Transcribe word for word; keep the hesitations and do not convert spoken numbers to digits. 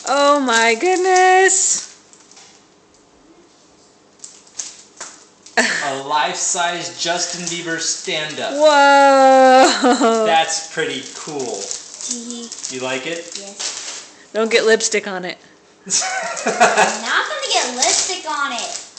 Oh my goodness. A life-size Justin Bieber stand-up. Whoa. That's pretty cool. You like it? Yes. Don't get lipstick on it. I'm not gonna get lipstick on it.